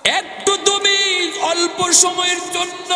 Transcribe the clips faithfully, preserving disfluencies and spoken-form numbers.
একটু তুমি অল্প সময়ের জন্য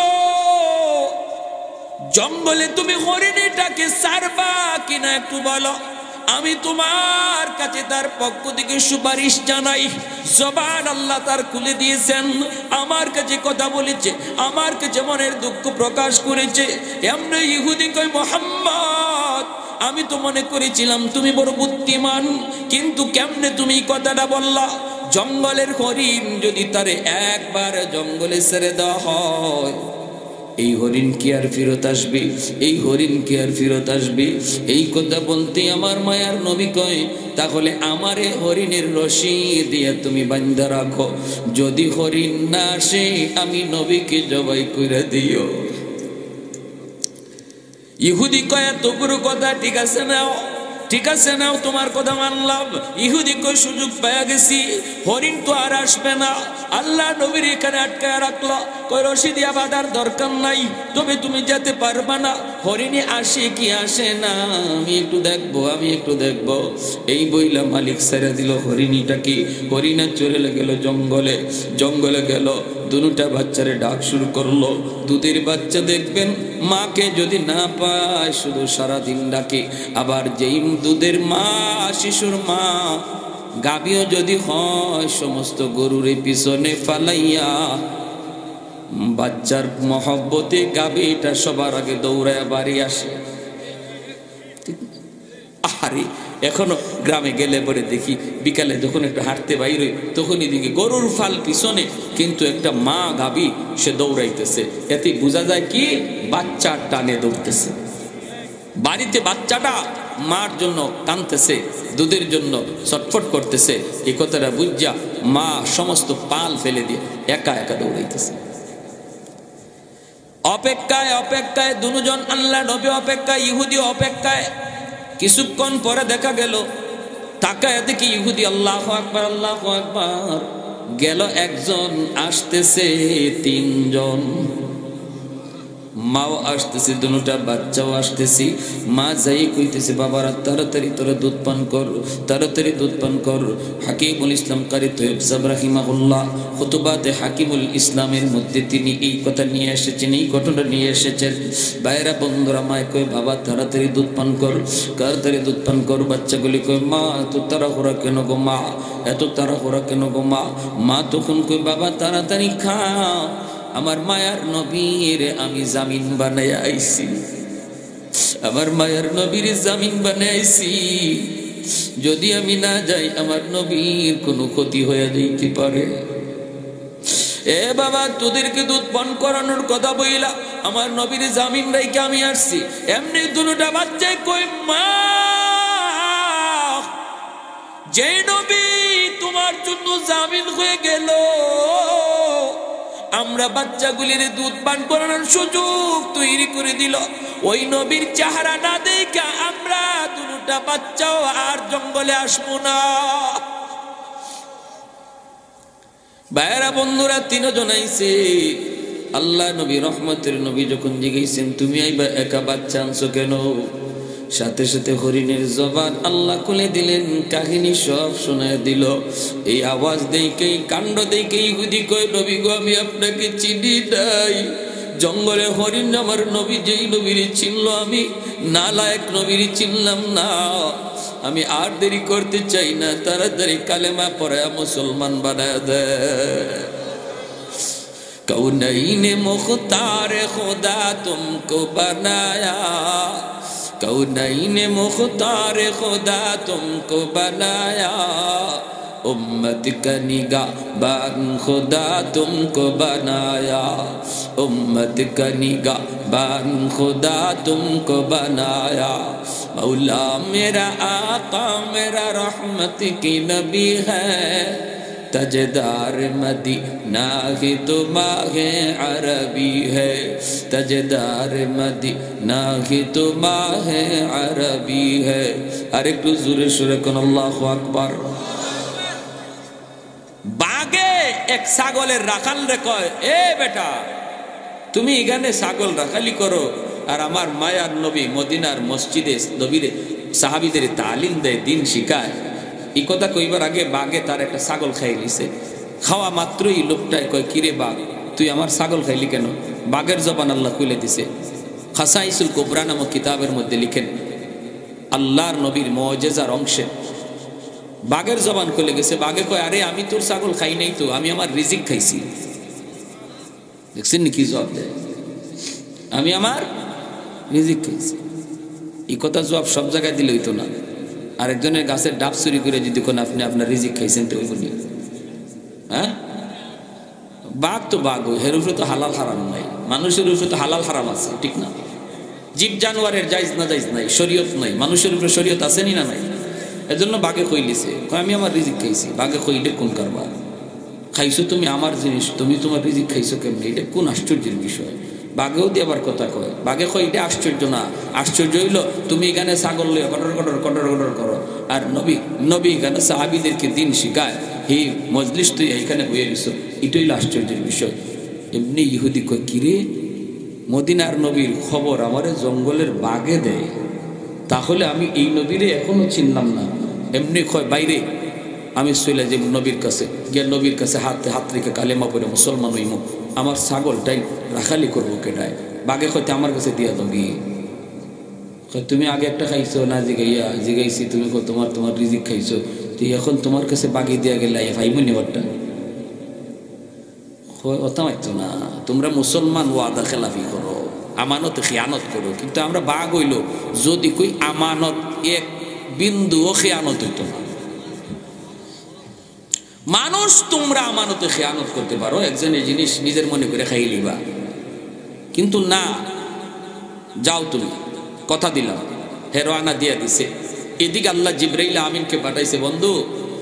জঙ্গলে তুমি হরিণীটাকে ছাড়বা কিনা একটু বলো। আমি তোমার কাছে তার পক্ষ থেকে সুপারিশ জানাই। জবান আল্লাহ তার খুলে দিয়েছেন, আমার কাছে কথা বলেছে, আমার কাছে মনের দুঃখ প্রকাশ করেছে। এমনি ইহুদি কয়, মুহাম্মদ আমি তো মনে করেছিলাম তুমি বড় বুদ্ধিমান, কিন্তু কেমনে তুমি কথাটা বললা? জঙ্গলের হরিণ যদি তারে একবার জঙ্গলে ছেড়ে দেওয়া হয়, এই হরিণ কি আর ফেরত আসবে? এই হরিণ কি আর ফেরত আসবে? এই কথা বলতে আমার মায়ার নবী কয়, তাহলে আমারে হরিণের রশি দিয়ে তুমি বান্ধা রাখো, যদি হরিণ না আসে আমি নবীকে জবাই করে দিও। ইহুদি কয়, এত বড় কথা, ঠিক আছে নাও, ঠিক আছে নাও, তোমার কথা মানলাম। ইহুদি কয়, সুযোগ পেয়ে গেছি, হরিণ তো আর আসবে না। আল্লাহ নবীর এখানে আটকায় রাখলো, কয় রশি দিয়া বাঁধার দরকার নাই, তবে তুমি যেতে পারবা না। হরিণে আসে কি আসে না আমি একটু দেখবো, আমি একটু দেখবো। এই বইলা মালিক ছেড়ে দিল হরিণীটাকে। হরিণা চলে গেল জঙ্গলে, জঙ্গলে গেল, দুটা বাচ্চারে ডাক শুরু করলো। দুধের বাচ্চা দেখবেন মাকে যদি না পায় শুধু সারাদিন ডাকে। আবার যেই দুধের মা, শিশুর মা, গাভীও যদি হয়, সমস্ত গরুর পিছনে ফালাইয়া বাচ্চার মহব্বতে গাভীটা সবার আগে দৌড়ায় বাড়ি আসে। আরে এখনো গ্রামে গেলে পরে দেখি বিকালে যখন একটু হাঁটতে বাইরে, তখনই দেখি গরুর ফাল পিছনে কিন্তু একটা মা গাভী সে দৌড়াইতেছে। এতে বোঝা যায় কি, বাচ্চা টানে দৌড়তেছে। বাড়িতে বাচ্চাটা মার জন্য কাঁদতেছে, দুধের জন্য ছটফট করতেছে। এই কথাটা বুঝা মা সমস্ত পাল ফেলে দিয়ে একা একা দৌড়াইতেছে। অপেক্ষায় অপেক্ষায় দুজন, আল্লাহ নবী অপেক্ষায়, ইহুদি অপেক্ষায়। কিছুক্ষণ পরে দেখা গেল, তাকায় দেখি ইহুদি আল্লাহু আকবার, আল্লাহু আকবার, গেল একজন, আসতেছে তিনজন। মাও আসতেছে, দুটা বাচ্চাও আসতেছি। মা যাই কইতেছে, বাবারা তাড়াতাড়ি তোরা দুধ পান কর, তাড়াতাড়ি দুধ পান কর। হাকিমুল ইসলাম কারি তৈয়ব সাহেব রাহিমাহুল্লাহ খুতবাতে হাকিমুল ইসলামের মধ্যে তিনি এই কথা নিয়ে এসেছেন, এই ঘটনা নিয়ে এসেছেন। বাইরা বন্ধুরা মায় কয়, বাবা তাড়াতাড়ি দুধ পান কর, তাড়াতাড়ি দুধ পান কর। বাচ্চাগুলি কয়, মা এত তাড়াহুড়া কেন গো মা, এত তাড়াহুড়া কেন গো মা? মা তখন কয়, বাবা তাড়াতাড়ি খা, আমার মায়ার নবীর আমি জামিন বানায় আইছি, আমার মায়ার নবীর জামিন বানায় আইছি। যদি আমি না যাই আমার নবীর কোনো ক্ষতি হয়ে যাইতে পারে। এ বাবা, তোদেরকে দুধ পান করানোর কথা বইলা আমার নবীর জামিন রাইকে আমি আসছি। এমনি দুটা বাচ্চায় কই, মা যে নবী তোমার জন্য জামিন হয়ে গেল, আমরা বাচ্চাগুলির দুধ পান করানোর সুযোগ তৈরি করে দিল, ওই নবীর চেহারা না দেখা আমরা দুটা বাচ্চাও আর জঙ্গলে আসবো না। ভাইরা বন্ধুরা, তিনজন আইছে। আল্লাহ নবী রহমতের নবী যখন জিজ্ঞেসেন, তুমি আইবা একা বাচ্চা আনছো কেন? সাথে সাথে হরিণের জবান আল্লাহ খুলে দিলেন, কাহিনী সব শোনায় দিল। এই আওয়াজ দেখেই, কাণ্ড দেখেই ইহুদি কয়, নবী গো আমি আপনাকে চিনি নাই। জঙ্গলে হরিণ আমার নবী যেই নবীর চিনল, আমি নালায়েক নবীর চিনলাম না। আমি আর দেরি করতে চাই না, তাড়াতাড়ি কালেমা পড়ে মুসলমান বানায় দেয়। কৌনইনে মুখতারে খোদা তুমকো বানায়া, कौनैने मुख्तार खुदा तुमको बनाया, उम्मत का निगाहबान खुदा तुमको बनाया, उम्मत का निगाहबान खुदा तुमको बनाया। मौला मेरा आका मेरा रहमत की नबी है, तजदार मदीना ही तो माहे अरबी है, तजदार मदीना ही तो माहे अरबी है। अरे একটু জোরে সুরে কোন আল্লাহু আকবার। বাগে এক ছাগলের রাখাল রে কয়, এ বেটা তুমি এখানে ছাগল রাখালি করো, আর আমার মায়ার নবী মদিনার মসজিদে নবীরে সাহাবীদের তালিম দেয়, দিন শিখায়। এই কথা কইবার আগে বাগে তার একটা ছাগল খাই নিছে। খাওয়া মাত্রই লোকটায় কয়, কিরে বাঘ, তুই আমার ছাগল খাইলি কেন? বাঘের জবান আল্লাহ খুলে দিছে। খাসাইসুল কুবরা নামক কিতাবের মধ্যে লিখেন, আল্লাহর নবীর মুজিজার অংশে বাঘের জবান খুলে গেছে। বাঘে কয়, আরে আমি তোর ছাগল খাই নাই তো, আমি আমার রিজিক খাইছি। দেখছেন কি জবাব দেয়? আমি আমার রিজিক খাইছি। এই কথা জবাব সব জায়গায় দিলে হইতো না। আরেকজনের গাছের ডাব চুরি করে যদি কোন আপনি আপনার রিজিক খাইছেন তো ওইগুলি, হ্যাঁ? বাঘ তো বাঘ, এর উপরে তো হালাল হারাম নাই। মানুষের উপরে তো হালাল হারাম আছে, ঠিক না? জীব জানোয়ারের জায়েজ না জায়েজ নাই, শরীয়ত নাই। মানুষের উপরে শরীয়ত আছে নি না নাই? এজন্য বাঘে কইলিছে, আমি আমার রিজিক খাইছি। বাঘে কইলে কোন কারবার? খাইছো তুমি আমার জিনিস, তুমি তোমার রিজিক খাইছো কেমনি? এটা কোন আশ্চর্যের বিষয়? বাঘেও দিয়ে আবার কথা কয়। বাঘে কয়, এটা আশ্চর্য না। আশ্চর্য হইলো তুমি এখানে ছাগল লইয়া কটর কটর কটর কটর করো, আর নবী নবী এখানে সাহাবীদেরকে দিন শিখায়, হি মজলিস তুই এইখানে বইয়ে গেছো। এটাই হইলো আশ্চর্যের বিষয়। এমনি ইহুদি কয়, কিরে, মদিনার নবীর খবর আমারে জঙ্গলের বাঘে দেয়, তাহলে আমি এই নবীরে এখনো চিনলাম না। এমনি কয়, বাইরে আমি চলে যে নবীর কাছে গিয়ে নবীর কাছে হাতে হাত রেখে কালেমা পড়ে মুসলমান হইমু, আমার ছাগলটাই রাখালি করবো কেটায়? বাঘে হয়তো আমার কাছে দিয়া দবি। তুমি আগে একটা খাইছো না জিগাইয়া? জিগাইছি। তুমি তোমার তোমার রিজিক খাইছো, তুই এখন তোমার কাছে বাগি দিয়া গেলে ভাইমনি বারটা ওতা মারতো না। তোমরা মুসলমান ওয়াদা খেলাফি করো, আমানত খেয়ানত করো, কিন্তু আমরা বাঘ হইল যদি কই আমানত এক বিন্দুও খেয়ানত হইতো না। মানুষ তোমরা আমানতে খেয়ানত করতে পারো, একজনের জিনিস নিজের মনে করে খাই লিবা, কিন্তু না, যাও তুমি, কথা দিলাম, হেরোয়ানা দিয়ে দিছে। এদিকে আল্লাহ জিবরাইল আমিনকে পাঠাইছে, বন্ধু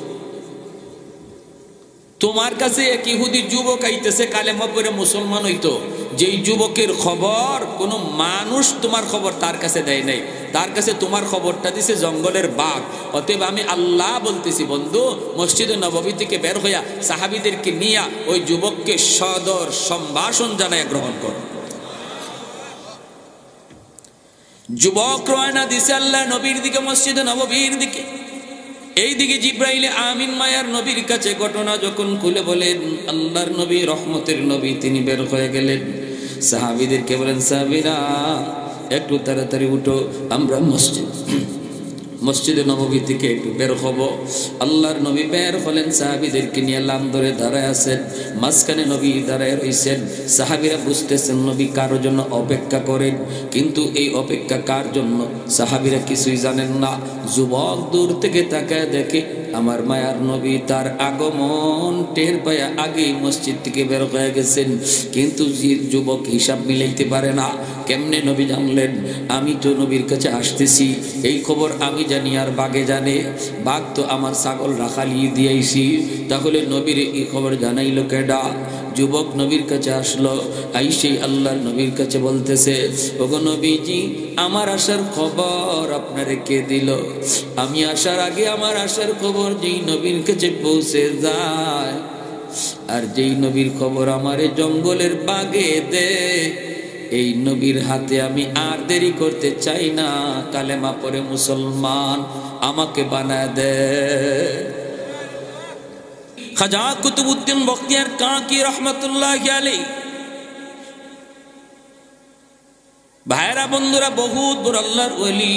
তোমার কাছে এক ইহুদি যুবক আইতেছে, কালেমা পড়ে মুসলমান হইতো। যেই যুবকের খবর কোনো মানুষ তোমার খবর তার কাছে দেয় নাই, তার কাছে তোমার খবরটা দিছে জঙ্গলের বাঘ। অতএব আমি আল্লাহ বলতেছি, বন্ধু মসজিদে নববী থেকে বের হইয়া সাহাবীদেরকে নিয়া ওই যুবককে সদর সম্ভাষণ জানায় গ্রহণ কর। যুবক রওনা দিছে আল্লাহ নবীর দিকে, মসজিদে নববীর দিকে। এইদিকে জিব্রাইল আমিন মায়ার নবীর কাছে ঘটনা যখন খুলে বলেন, আল্লাহর নবী রহমতের নবী তিনি বের হয়ে গেলেন। সাহাবীদেরকে বলেন, সাহাবীরা একটু তাড়াতাড়ি উঠো, আমরা মসজিদ মসজিদে নববী থেকে একটু বের হব। আল্লাহর নবী বের হলেন, সাহাবীদেরকে নিয়ে লাম ধরে দাঁড়ায় আছেন। মাঝখানে নবী দাঁড়ায় রয়েছেন। সাহাবীরা বুঝতেছেন নবী কারো জন্য অপেক্ষা করেন, কিন্তু এই অপেক্ষা কার জন্য সাহাবীরা কিছুই জানেন না। যুবক দূর থেকে তাকায় দেখে আমার মায়ার নবী তার আগমন টের পায়া আগেই মসজিদ থেকে বের হয়ে গেছেন, কিন্তু যুবক হিসাব মিলাইতে পারে না। কেমনে নবী জানলেন? আমি তো নবীর কাছে আসতেছি এই খবর আমি জানি আর বাঘে জানে। বাঘ তো আমার ছাগল রাখালি দিয়েছি, তাহলে নবীর এই খবর জানাইলো কেডা? যুবক নবীর কাছে আসলো, আইসেই আল্লাহর নবীর কাছে বলতেছে, ওগো নবীজি আমার আসার খবর আপনারে কে দিল? আমি আসার আগে আমার আসার খবর যেই নবীর কাছে পৌঁছে যায়, আর যেই নবীর খবর আমারে জঙ্গলের বাঘে দে, এই নবীর হাতে আমি আর দেরি করতে চাই না, কালেমা পড়ে মুসলমান আমাকে বানায় দে। খাজা কুতুবউদ্দিন বখতিয়ার কাকি রহমতুল্লাহি আলাইহি। ভাইরা বন্ধুরা, বহুত বড় আল্লাহর ওলি,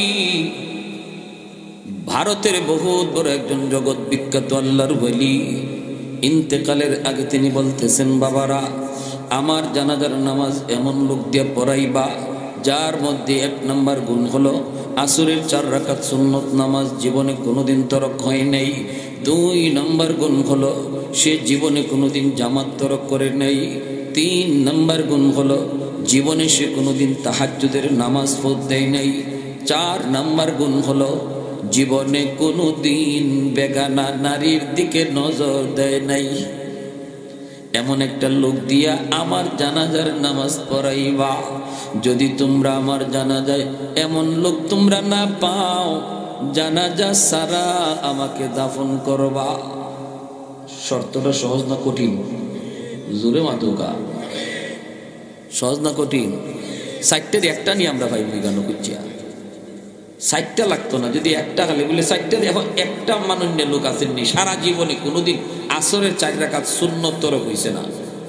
ভারতের বহুত বড় একজন জগৎ বিখ্যাত আল্লাহর ওলি। ইন্তেকালের আগে তিনি বলতেছেন, বাবারা আমার জানাজার নামাজ এমন লোক দিয়ে পড়াইবা যার মধ্যে এক নম্বর গুণ হলো আসরের চার রাকাত সুন্নত নামাজ জীবনে কোনোদিন তরক হয় নাই। দুই নম্বর গুণ হলো সে জীবনে কোনোদিন জামাত তরক করে নাই। তিন নম্বর গুণ হলো জীবনে সে কোনোদিন তাহাজ্জুদের নামাজ পড় দেয় নাই। চার নম্বর গুণ হলো জীবনে কোনোদিন বেগানা নারীর দিকে নজর দেয় নাই। এমন একটা লোক দিয়া আমার জানাজার নামাজ পড়াইবা। যদি তোমরা আমার জানাজায় এমন লোক তোমরা না পাও, জানাজা সারা আমাকে দাফন করবা। শর্তটা সহজ না কঠিন? জোরে মাতুকা, সহজ না কঠিন? সাইটের একটা নিয়ে আমরা ভাই গান করছি, ষাটটা লাগতো না যদি একটা খালি বলে ষাটটা। এখন একটা মানুষ লোক আসেননি সারা জীবনে কোনোদিন আসরের চার রাকাত সুন্নত তরক হইছে না।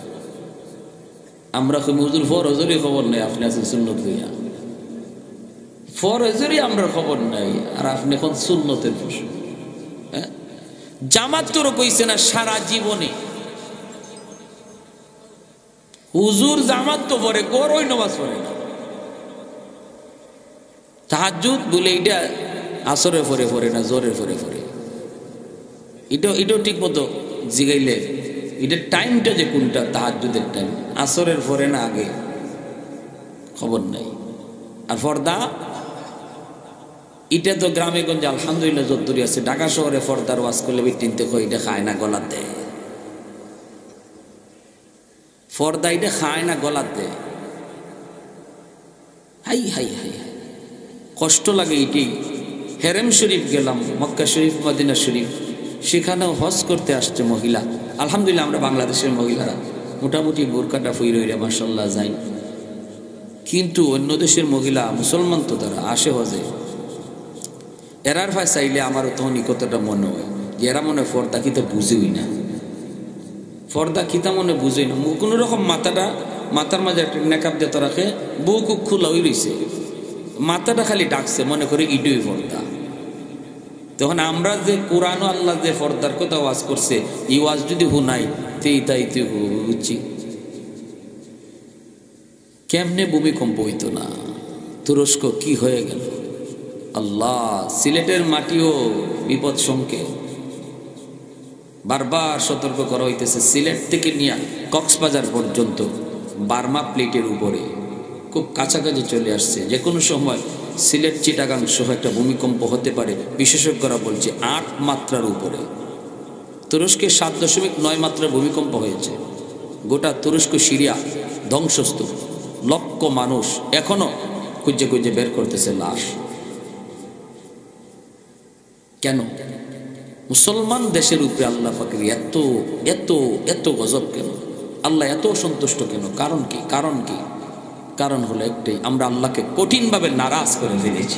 আমরা হুজুর ফরজেরই খবর নেই, আপনি আছেন সুন্নত হইয়া। ফরজেরই আমরা খবর নাই, আর আপনি এখন সুন্নতের প্রশ্ন। হ্যাঁ, জামাত তরক হইছে না সারা জীবনে। হুজুর জামাত তো পড়ে, গরই নামাজ পড়ে না। তাহাজ্জুদ বলে এটা আসরে পরে পড়ে না, জোরে পরে পড়ে। এটা এটাও ঠিক মতো জিগাইলে এটা টাইমটা যে কোনটা, তাহাজ্জুদের টাইম আসরের পরে না আগে, খবর নাই। আর পর্দা এটা তো গ্রামে গঞ্জে আলহামদুলিল্লাহ যদ্দুরি আছে। ঢাকা শহরে পর্দার ওয়াজ করলে বিটিনতে কই এটা খায় না গলাতে, পর্দা এটা খায় না গলাতে। হাই হাই হাই কষ্ট লাগে এটি। হেরেম শরীফ গেলাম, মক্কা শরীফ, মদিনা শরীফ, সেখানেও হজ করতে আসছে মহিলা। আলহামদুলিল্লাহ আমরা বাংলাদেশের মহিলারা মোটামুটি বোরকাটা ফুইরে মাশাআল্লাহ যাই, কিন্তু অন্য দেশের মহিলা মুসলমান তো তারা আসে হজে, এরার ভাই চাইলে আমারও তখন কতটা মনে হয় যে এরা মনে পর্দা কিতা বুঝেই না, পর্দা কিতা মনে বুঝেই না। কোনো রকম মাথাটা মাথার মাঝে একটা নেকাব দিয়ে রাখে, বুক খোলা হয়ে রয়েছে, মাথাটা খালি ডাকছে, মনে করে ইডুই পর্দা। তখন আমরা যে কোরআন আল্লাহ যে পর্দার কথা ওয়াজ করছে, এই ওয়াজ যদি হুনাই তেই তাই তুই বুঝছি কেমনে ভূমিকম্প হইতো না। তুরস্ক কি হয়ে গেল আল্লাহ। সিলেটের মাটিও বিপদ সংকেত, বারবার সতর্ক করা হইতেছে। সিলেট থেকে নিয়ে কক্সবাজার পর্যন্ত বার্মা প্লেটের উপরে খুব কাছাকাছি চলে আসছে। যে কোনো সময় সিলেট চিটাগাং সহ একটা ভূমিকম্প হতে পারে, বিশেষজ্ঞরা বলছে আট মাত্রার উপরে। তুরস্কে সাত দশমিক নয় মাত্রার ভূমিকম্প হয়েছে। গোটা তুরস্ক সিরিয়া ধ্বংসস্তূপ, লক্ষ মানুষ এখনো খুঁজে খুঁজে বের করতেছে লাশ। কেন মুসলমান দেশের উপরে আল্লাহ পাকের এত এত এত গজব কেন? আল্লাহ এত সন্তুষ্ট কেন? কারণ কি? কারণ কি? কারণ হলো একটাই, আমরা আল্লাহকে কঠিনভাবে নারাজ করে ফেলেছি।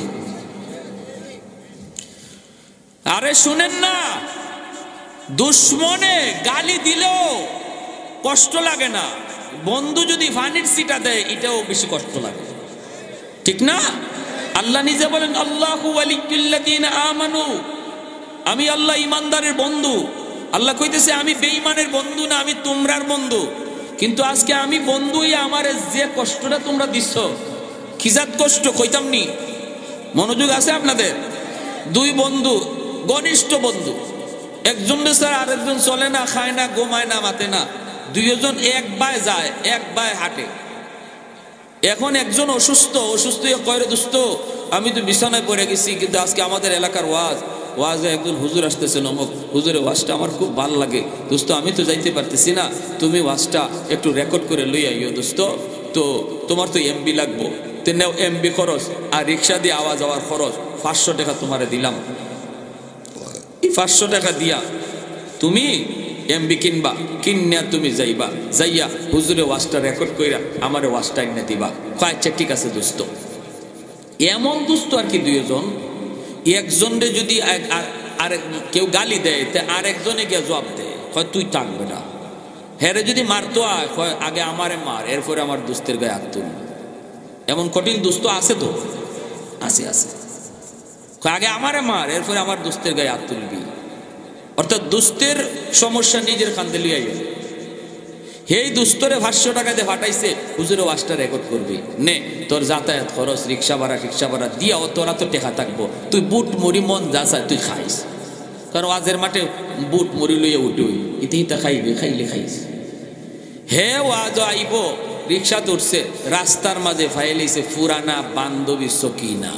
আরে শুনেন না, দুশ্মনে গালি দিলেও কষ্ট লাগে না, বন্ধু যদি ফানির সিটা দেয় এটাও বেশি কষ্ট লাগে, ঠিক না? আল্লাহ নিজে বলেন আল্লাহু ওয়ালিয়্যুল্লাযীনা আমানু, আমি আল্লাহ ইমানদারের বন্ধু। আল্লাহ কইতেছে আমি বেঈমানের বন্ধু না, আমি তোমরার বন্ধু। কিন্তু আজকে আমি বন্ধুই, আমার যে কষ্টটা তোমরা দিচ্ছ, খিজাত কষ্ট কইতাম নি, মনোযোগ আছে আপনাদের? দুই বন্ধু, ঘনিষ্ঠ বন্ধু, একজন স্যার আরেকজন চলে না, খায় না, ঘুমায় না, মাতে না, দুইজন এক বায় যায়, এক বায় হাঁটে। এখন একজন অসুস্থ, অসুস্থ কয় রে দোস্ত আমি তো বিছানায় পড়ে গেছি, কিন্তু আজকে আমাদের এলাকার ওয়াজ, ওয়াজে একজন হুজুর আসতেছে, নমক হুজুরের ওয়াজটা আমার খুব ভালো লাগে দোস্ত, আমি তো যাইতে পারতেছি না, তুমি ওয়াজটা একটু রেকর্ড করে লই আইও দোস্ত, তো তোমার তো এমবি লাগবো, তো নেও এমবি খরচ, আর রিক্সা দিয়ে আওয়া যাওয়ার খরচ পাঁচশো টাকা তোমারে দিলাম। এই পাঁচশো টাকা দিয়া তুমি এমবি কিনবা, কিনিয়া তুমি যাইবা, যাইয়া হুজুরে ওয়াজটা রেকর্ড কইরা আমার ওয়াজটা এনে দিবা। আচ্ছা ঠিক আছে দোস্ত। এমন দোস্ত আর কি দুইজন, একজনে যদি আরেক কেউ গালি দেয় তে আরেকজনে গিয়ে জবাব দেয়, হয় তুই থাকবে না। হেরে যদি মারতো হয় আগে আমারে মার, এরপরে আমার দোস্তের গায়ে হাত তুল। এমন কঠিন দোস্ত আছে তো, আছে আছে, আগে আমারে মার, এরপরে আমার দোস্তের গায়ে হাত তুলবি। অর্থাৎ দুস্থের সমস্যা নিজের কান্দে লিয়ে গেল। এই দুস্তরে পাঁচশো টাকা দিয়ে ফাটাইছে, হুজুরে ওয়াজটা রেকর্ড করবি, নে তোর যাতায়াত খরচ, রিক্সা ভাড়া রিক্সা ভাড়া দিয়া ও তোরা তো টেকা থাকবো, তুই বুট মুড়ি মন যা চায় তুই খাইস, কারণ ওয়াজের মাঠে বুট মুড়ি লইয়া উঠুই, ইতে ইতা খাইবে, খাইলে খাইস। হে ওয়াজ আইব, রিক্সা তুলছে, রাস্তার মাঝে ফাইলিছে পুরানা বান্ধবী সকিনা।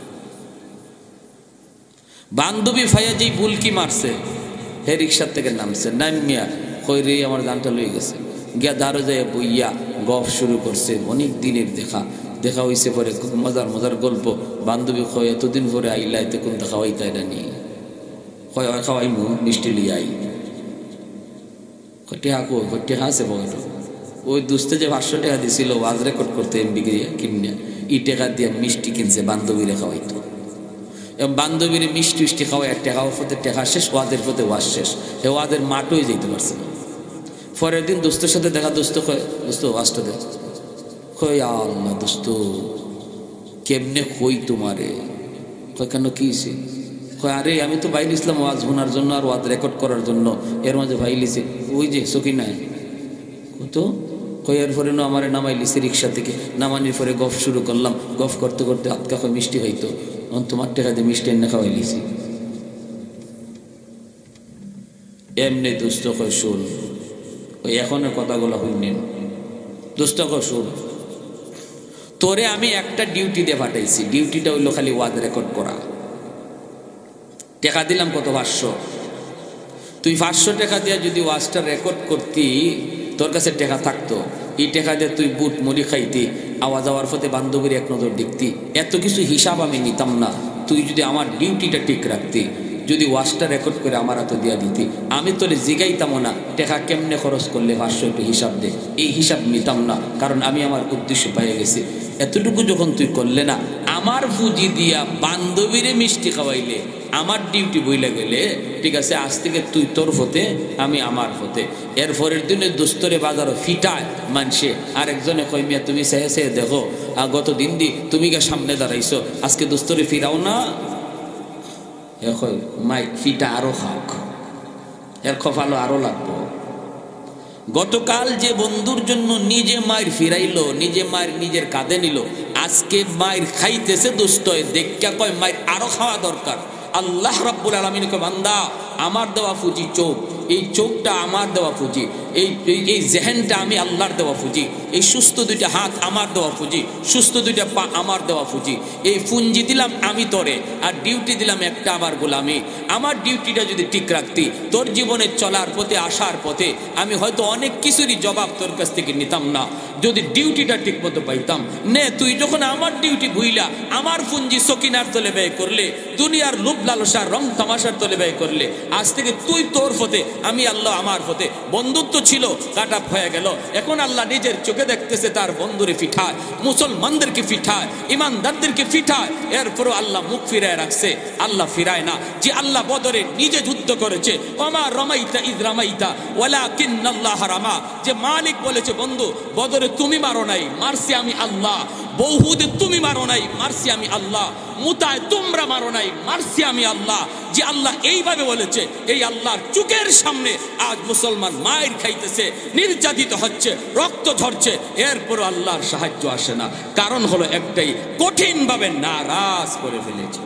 বান্ধবী ফাইয়া যেই বুলকি মারছে, হে রিক্সার থেকে নামছে, নামিয়া কইরে আমার জানটা লয়ে গেছে, গিয়া দাঁড়ো যায় বইয়া গপ শুরু করছে। অনেক দিনের দেখা, দেখা হয়েছে পরে মজার মজার গল্প। বান্ধবী কয় এতদিন পরে আইলা, এতে কোন খাওয়াই তাই না নি, কয় খাওয়াই মু মিষ্টি লিয়ে আই, টেহা কো টেহা আছে বলো। ওই দুস্তে যে পাঁচশো টাকা দিছিল ওয়াজ রেকর্ড করতে এমবি কিনিয়া, ই টাকা দিয়ে মিষ্টি কিনছে বান্ধবীরে খাওয়াইতো। বান্ধবীর মিষ্টি মিষ্টি খাওয়া এক টেকা ফতে টেকা শেষ, ওয়াদের ফতে ওয়াজ শেষ, এ ওয়াদের মাঠই যেতে পারছে না। পরের দিন দোস্তের সাথে দেখা, দোস্ত কয় দোস্ত ওয়াজটা দেখ, কই আল্লাহ দোস্ত কেমনে কই তোমারে, কয় কেন কি হয়েছে, কয় আরে আমি তো বাইল ইসলাম ওয়াজ শোনার জন্য আর ওয়াজ রেকর্ড করার জন্য, এর মাঝে ভাই লিছে ওই যে সকি নাই তো, কই এর পরে না আমার নামাই লিছে রিক্সা থেকে, নামানির পরে গফ শুরু করলাম, গফ করতে করতে আটকা কয় মিষ্টি হইতো, তোমার টাকা দিয়ে মিষ্টি এনে খাওয়াই লিছি। এমনি দুস্থ কয় শোন, ওই এখনের কথাগুলো হইলেন দুস্থ কয় শোন, তোরে আমি একটা ডিউটি দিয়ে পাঠাইছি, ডিউটিটা হইলো খালি ওয়াজ রেকর্ড করা। টাকা দিলাম কত, পাঁচশো, তুই পাঁচশো টাকা দিয়ে যদি ওয়াজটা রেকর্ড করতি, তোর কাছে টাকা থাকতো, এই টাকা দিয়ে তুই বুট মুড়ি খাইতি, আওয়াজ যাওয়ার পথে বান্ধবীর এক নজর দেখতি, এত কিছু হিসাব আমি নিতাম না। তুই যদি আমার ডিউটিটা ঠিক রাখতি, যদি ওয়াজটা রেকর্ড করে আমার হাতে দিয়া দিতি, আমি তোরে জিগাইতামও না টাকা কেমনে খরচ করলে পাঁচশো একটু হিসাব দে, এই হিসাব নিতাম না, কারণ আমি আমার উদ্দেশ্য পেয়ে গেছি। এতটুকু যখন তুই করলে না, আমার পুঁজি দিয়া বান্ধবীরে মিষ্টি খাওয়াইলে আমার ডিউটি বইলে গেলে, ঠিক আছে আজ থেকে তুই তোর হতে, আমি আমার হতে। এর পরের দিনে দোস্তরে বাজারও ফিটায় মানসে, আর একজনে কই মিয়া তুমি চেয়ে চেয়ে দেখো, আর গত দিন দি তুমি গে সামনে দাঁড়াইছো, আজকে দোস্তরে ফিরাও না, এ কই মাই ফিটা আরো খাওক, এর খফালো আরো লাগবো। গতকাল যে বন্ধুর জন্য নিজে মায়ের ফিরাইলো, নিজে মায়ের নিজের কাঁধে নিল, আজকে মায়ের খাইতেছে দোস্ত, দেখা কয় মায়ের আরো খাওয়া দরকার। আল্লাহ রাব্বুল আলামিন কয় বান্দা আমার দেওয়া পুঁজি চোখ, এই চোখটা আমার দেওয়া পুঁজি, এই এই জেহেনটা আমি আল্লাহর দেওয়া পুঁজি, এই সুস্থ দুইটা হাত আমার দেওয়া পুঁজি, সুস্থ দুইটা পা আমার দেওয়া পুঁজি, এই পুঁজি দিলাম আমি তোরে, আর ডিউটি দিলাম একটা আমার গোলামি। আমার ডিউটিটা যদি ঠিক রাখতি, তোর জীবনে চলার পথে আসার পথে আমি হয়তো অনেক কিছুরই জবাব তোর কাছ থেকে নিতাম না, যদি ডিউটিটা ঠিক মতো পাইতাম। নে তুই যখন আমার ডিউটি ভুইলা আমার পুঁজি সকিনার তলে ব্যয় করলে, দুনিয়ার লোভ লালসার রং তামাশার তলে ব্যয় করলে, আজ থেকে তুই তোর পথে, আমি আল্লাহ আমার পথে। বন্ধুত্ব ছিল কাটা হয়ে গেল, এখন আল্লাহ নিজের চোখে দেখতেছে তার বন্ধুরে ফিঠায়, মুসলমানদেরকে ফিঠায়, ইমানদারদেরকে ফিঠায়, এরপরও আল্লাহ মুখ ফিরায় রাখছে। আল্লাহ ফিরায় না, যে আল্লাহ বদরে নিজে যুদ্ধ করেছে, ওমা রমাইতা ইদ রামাইতা ওয়ালাকিন্নাল্লাহ রামা, যে মালিক বলেছে বন্ধু বদরে তুমি মারো নাই, মারছি আমি আল্লাহ, বহুদে তুমি মারো নাই, মারছি আমি আল্লাহ, মুতায় তোমরা মারো নাই, মারছি আমি আল্লাহ। যে আল্লাহ এইভাবে বলেছে, এই আল্লাহর চোখের সামনে আজ মুসলমান মায়ের খাইতেছে, নির্যাতিত হচ্ছে, রক্ত ঝরছে, এরপরও আল্লাহর সাহায্য আসে না। কারণ হলো একটাই, কঠিন ভাবে নারাজ করে ফেলেছে।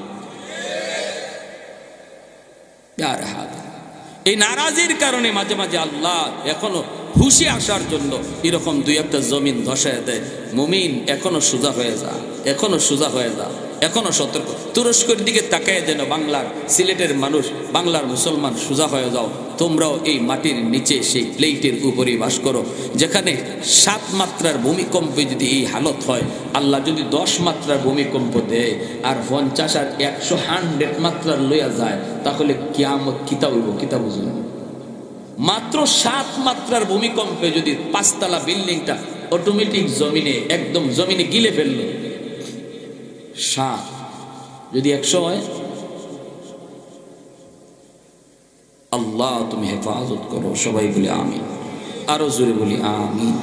এই নারাজির কারণে মাঝে মাঝে আল্লাহ এখনো হুশে আসার জন্য এরকম দুই একটা জমিন ধসায় দেয়। মুমিন এখনো সোজা হয়ে যা, এখনো সোজা হয়ে যা, এখনো সতর্ক। তুরস্কের দিকে তাকায় যেন বাংলার সিলেটের মানুষ, বাংলার মুসলমান সোজা হয়ে যাও। তোমরাও এই মাটির নিচে সেই প্লেটের উপরে বাস করো, যেখানে সাত মাত্রার ভূমিকম্পে যদি এই হালত হয়, আল্লাহ যদি দশ মাত্রার ভূমিকম্প দেয় আর পঞ্চাশ আর একশো হান্ড্রেড মাত্রার লইয়া যায়, তাহলে কিয়ামত কিতা হইব, কিতা বুঝুন। মাত্র সাত মাত্রার ভূমিকম্পে যদি পাঁচতলা বিল্ডিংটা অটোমেটিক জমিনে একদম জমিনে গিলে ফেলল, সাত যদি একশো হয়, আল্লাহ তুমি হেফাজত করো। সবাই বলি আমিন, আরো জোরে বলি আমিন।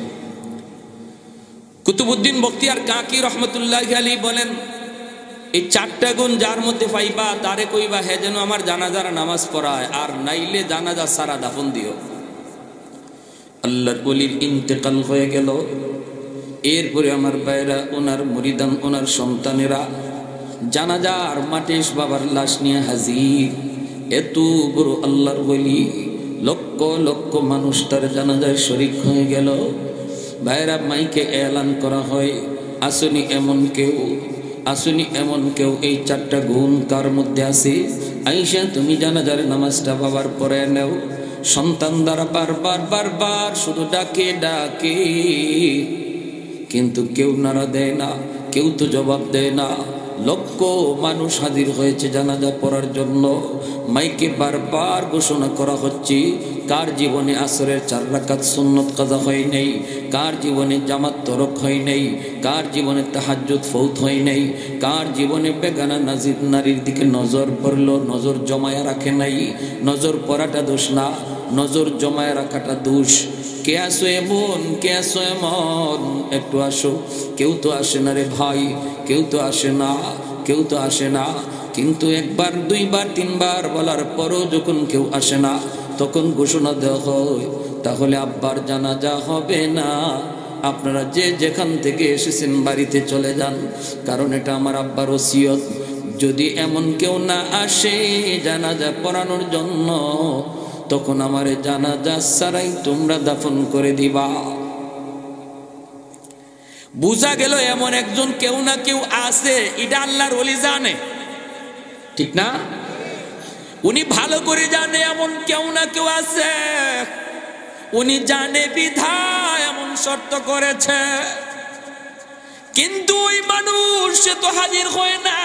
কুতুবউদ্দিন বখতিয়ার কাকি রহমতুল্লাহি আলাইহি বলেন, এই চারটা গুণ যার মধ্যে পাইবা তারে কইবা হে যেন আমার জানাজার নামাজ পড়ায়, আর নাইলে জানাজা সারা দাফন দিও। আল্লাহর ওলির ইন্তেকাল হয়ে গেল, এরপরে আমার ভাইরা, ওনার মুরিদান, ওনার সন্তানেরা জানাজার মাঠে বাবার লাশ নিয়ে হাজির। এত বড় আল্লাহর ওলি, লক্ষ লক্ষ মানুষ তার জানাজায় শরীক হয়ে গেল। ভাইরা, মাইকে এলান করা হয়, আসুনি এমন কেউ, আসুনি এমন কেউ এই চারটা গুণ কার মধ্যে আছে? আইসা তুমি জানাজার নামাজটা বাবার পরে নেও। সন্তান দ্বারা বারবার বারবার শুধু ডাকে ডাকে, কিন্তু কেউ নাড়া দেয় না, কেউ তো জবাব দেয় না। লক্ষ মানুষ হাজির হয়েছে জানাজা পড়ার জন্য। মাইকে বারবার ঘোষণা করা হচ্ছে, কার জীবনে আসরের চার রাকাত সুন্নত কাজা হয় নাই, কার জীবনে জামাত তরক হয় নাই, কার জীবনে তাহাজ্জুদ ফৌত হয় নাই, কার জীবনে বেগানা নাজির নারীর দিকে নজর পড়লো, নজর জমায়া রাখে নাই। নজর পড়াটা দোষ না, নজর জমায়া রাখাটা দোষ। কে আসো এমন, কে আসো এমন, একটু আসো। কেউ তো আসে না রে ভাই, কেউ তো আসে না, কেউ তো আসে না। কিন্তু একবার দুইবার তিনবার বলার পরও যখন কেউ আসে না, তখন ঘোষণা দেওয়া হয় তাহলে আব্বার জানাজা হবে না, আপনারা যে যেখান থেকে এসেছেন বাড়িতে চলে যান, কারণ এটা আমার আব্বার ওসিয়ত। যদি এমন কেউ না আসে জানাজা পড়ানোর জন্য, তখন আমারে জানাজা ছাড়াই তোমরা দাফন করে দিবা। বুঝা গেল এমন একজন কেউ না কেউ আছে, এটা আল্লাহর ওলি জানে, ঠিক না? উনি ভালো করে জানে এমন কেউ না কেউ আছে, উনি জানে বিধায় এমন শর্ত করেছে। কিন্তু ওই মানুষ সে তো হাজির হয় না,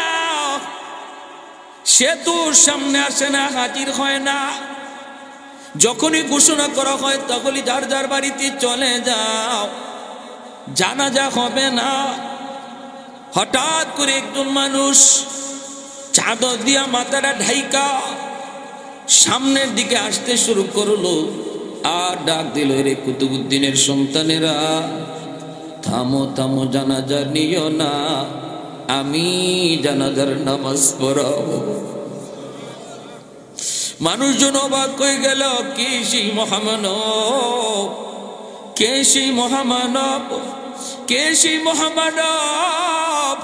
সে তো সামনে আসে না, হাজির হয় না। যখনই ঘোষণা করা হয় তখনই যার যার বাড়িতে চলে যাও, জানাজা হবে না। হঠাৎ করে একজন মানুষ চাদর দিয়া মাথাটা ঢাইকা সামনের দিকে আসতে শুরু করলো, আর ডাক দিল, রে কুতুবুদ্দিনের সন্তানেরা, থামো থামো, জানাজা নিও না, আমি জানাজার নামাজ পড়াবো। মানুষজন অবাক হয়ে গেল, কে সেই মহামানব, কে সেই মহামানব, কে সেই মহামানব?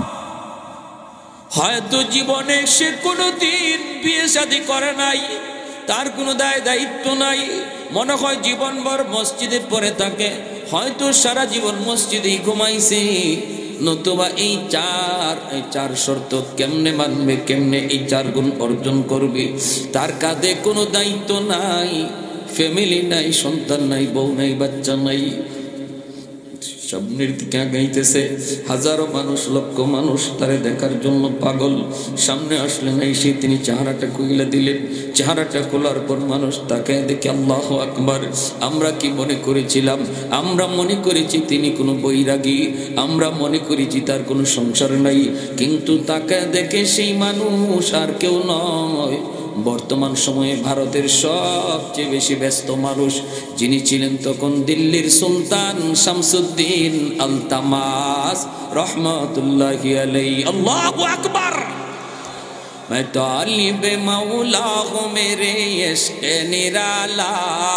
হয়তো জীবনে সে কোনোদিন বিয়ে শাদী করে নাই, তার কোনো দায় দায়িত্ব নাই, মনে হয় জীবনভর মসজিদে পড়ে থাকে, হয়তো সারা জীবন মসজিদেই ঘুমাইছে। নতুবা এই চার এই চার শর্ত কেমনে মানবে, কেমনে এই চার গুণ অর্জন করবে? তার কাঁধে কোনো দায়িত্ব নাই, ফ্যামিলি নাই, সন্তান নাই, বউ নাই, বাচ্চা নাই, সামনের দিকে আগাইতেছে। হাজারো মানুষ, লক্ষ মানুষ তারে দেখার জন্য পাগল। সামনে আসলে নাই সে, তিনি চেহারাটা খুলে দিলেন। চেহারাটা খোলার পর মানুষ তাকে দেখে আল্লাহু আকবার। আমরা কি মনে করেছিলাম? আমরা মনে করেছি তিনি কোনো বৈরাগী, আমরা মনে করেছি তার কোনো সংসার নাই, কিন্তু তাকে দেখে সেই মানুষ আর কেউ নয়, বর্তমান সময়ে ভারতের সবচেয়ে বেশি ব্যস্ত মানুষ, যিনি ছিলেন তখন দিল্লির সুলতান শামসুদ্দিন আলতামাস রহমাতুল্লাহি আলাইহি। আল্লাহু আকবার। मैं तालिब मौला हूँ मेरे इश्क़ निराला,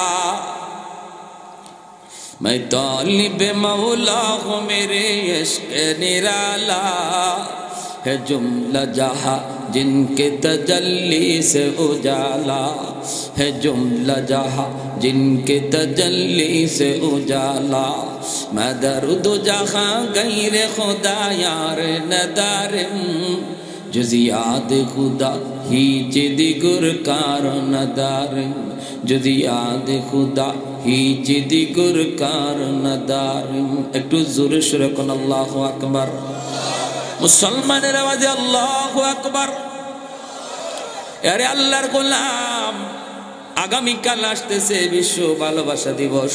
मैं तालिब मौला हूँ मेरे इश्क़ निराला, है जुमला जहाँ जिनके तजल्ली से उजाला, है जुमला जहाँ जिनके तजल्ली से उजाला, मैं दर्द जहाँ गैर खुदा यार नदारिम, जुज़ याद खुदा ही जिदिगुर कार नदारिम, जुज़ याद खुदा ही जिदिगुर कार नदारिम। একটু জোরে সুরে কোন আল্লাহু আকবার। মুসলমানের আওয়াজে আল্লাহু আকবার। আরে আল্লাহর গোলাম, আগামীকাল আসতেছে বিশ্ব ভালোবাসা দিবস।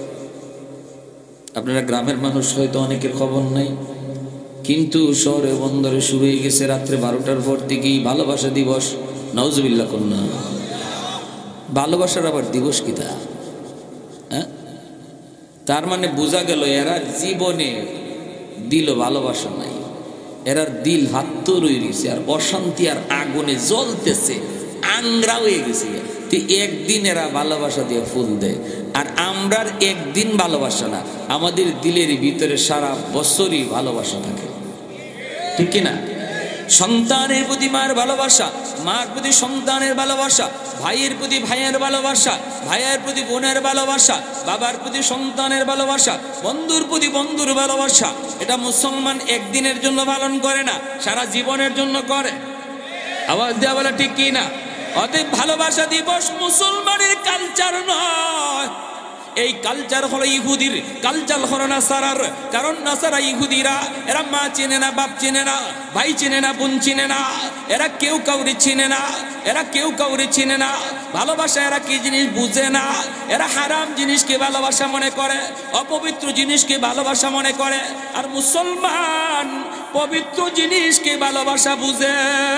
আপনারা গ্রামের মানুষ হয়তো অনেকের খবর নাই, কিন্তু শহরে বন্দরে শুরু হয়ে গেছে রাত্রে বারোটার পর থেকেই ভালোবাসা দিবস। নাউজুবিল্লাহ কন্যা। ভালোবাসার আবার দিবস কি তা? হ্যাঁ, তার মানে বোঝা গেল এরা জীবনে দিল ভালোবাসা নাই, এরার দিল হাত রয়ে গেছে আর অশান্তি আর আগুনে জ্বলতেছে, আংরা হয়ে গেছে। একদিন এরা ভালোবাসা দিয়ে ফুল দেয়, আর আমরার একদিন ভালোবাসা না, আমাদের দিলের ভিতরে সারা বছরই ভালোবাসা থাকে, ঠিক কিনা? সন্তানের প্রতি মার ভালোবাসা, মার প্রতি সন্তানের ভালোবাসা, ভাইয়ের প্রতি ভাইয়ের ভালোবাসা, ভাইয়ের প্রতি বোনের ভালোবাসা, বাবার প্রতি সন্তানের ভালোবাসা, বন্ধুর প্রতি বন্ধুর ভালোবাসা। এটা মুসলমান একদিনের জন্য পালন করে না, সারা জীবনের জন্য করে। আওয়াজ দেওয়া বলা ঠিক কি না? অতএব ভালোবাসা দিবস মুসলমানের কালচার নয়, এই কালচার হলো ইহুদির, কালচার হলো নাসারার। কারণ নাসারা ইহুদিরা এরা মা চেনে না, বাপ চেনে না, ভাই চেনে না, বোন চিনে না, এরা কেউ কাউরে চিনে না, এরা কেউ কাউরে চিনে না। ভালোবাসা এরা কি জিনিস বুঝে না। এরা হারাম জিনিসকে ভালোবাসা মনে করে, অপবিত্র জিনিসকে ভালোবাসা মনে করে। আর মুসলমান পবিত্র জিনিসকে ভালোবাসা বুঝে।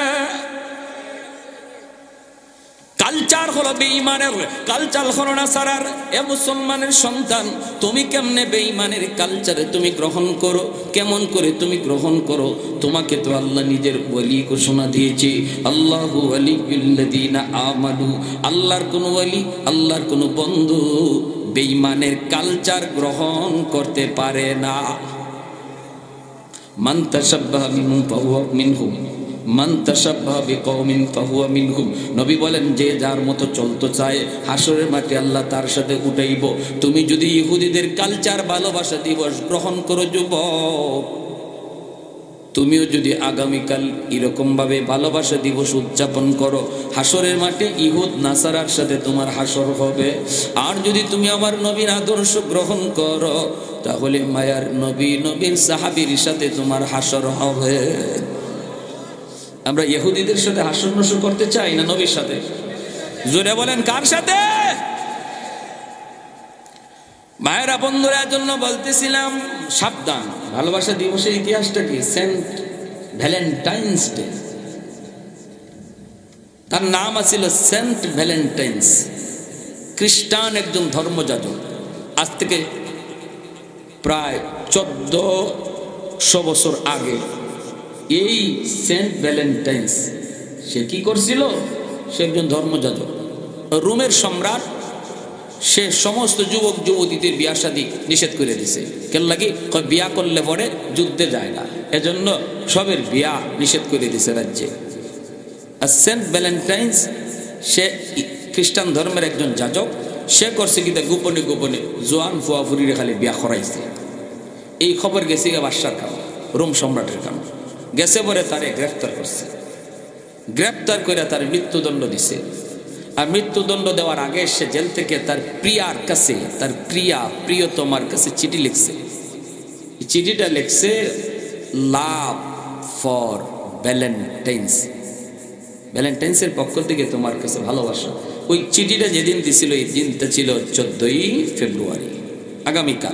কালচার হলো বেঈমানের, কালচার হলো নাসারার। এ মুসলমানের সন্তান, তুমি কেমনে বেঈমানের কালচারে তুমি গ্রহণ করো? কেমন করে তুমি গ্রহণ করো? তোমাকে তো আল্লাহ নিজের ওয়ালি ঘোষণা দিয়েছে, আল্লাহু ওয়ালিয়ুল্লাযীনা আমানু। আল্লাহর কোন ওয়ালি, আল্লাহর কোন বন্ধু বেঈমানের কালচার গ্রহণ করতে পারে না। মান তাশাব্বাহা মিনহুম ফাহুয়া মিনহুম, মান তাশাব্বাহা বিকওমিন ফাহুয়া মিনহুম। নবী বলেন, যে যার মতো চলতে চায় হাসরের মাঠে আল্লাহ তার সাথে উঠাইব। তুমি যদি ইহুদিদের কালচার ভালোবাসা দিবস গ্রহণ করো যুবক, তুমিও যদি আগামীকাল এরকম ভাবে ভালোবাসা দিবস উদযাপন করো, হাসরের মাঠে ইহুদ নাসারার সাথে তোমার হাসর হবে। আর যদি তুমি আমার নবীর আদর্শ গ্রহণ করো, তাহলে মায়ার নবী, নবীর সাহাবীর সাথে তোমার হাসর হবে। আমরা ইহুদিদের সাথে হাসর নসর করতে চাই না নবীর সাথে? জোরে বলেন, কার সাথে? মায়েরা বন্ধুরা জন্য বলতেছিলাম, সাবধান। ভালোবাসা দিবসের ইতিহাসটা কি? Saint Valentine's Day. তার নাম আছিল সেন্ট ভ্যালেন্টাইন্স। খ্রিস্টান একজন ধর্মযাজক, আজ থেকে প্রায় চোদ্দশো বছর আগে এই সেন্ট ভ্যালেন্টাইন্স সে কি করছিল? সে একজন ধর্মযাজক, রোমের সম্রাট। সে সমস্ত যুবক যুবতীদের বিয়া শাদী নিষেধ করে দিছে। কেন লাগি? বিয়া করলে পরে যুদ্ধে যায় না, এজন্য সবের বিয়া নিষেধ করে দিছে রাজ্যে। আর সেন্ট ভ্যালেন্টাইন্স সে খ্রিস্টান ধর্মের একজন যাজক। সে করছে কি? গোপনে গোপনে জোয়ান ফুয়া ফুরিরে খালি বিয়া করাইছে। এই খবর গেছে বাদশার কাছে, রোম সম্রাটের কাছে গেছে। পরে তারে গ্রেফতার করছে। গ্রেফতার করে তার মৃত্যুদণ্ড দিছে। আর মৃত্যুদণ্ড দেওয়ার আগে সে জেল থেকে তার প্রিয়ার কাছে, তার প্রিয়া প্রিয়তমার কাছে চিঠি লিখছে। চিঠিটা লিখছে, লাভ ফর ভ্যালেন্টাইন্স, ভ্যালেন্টাইন্সের পক্ষ থেকে তোমার কাছে ভালোবাসা। ওই চিঠিটা যেদিন দিছিল, এই দিনটা ছিল চোদ্দই ফেব্রুয়ারি, আগামীকাল।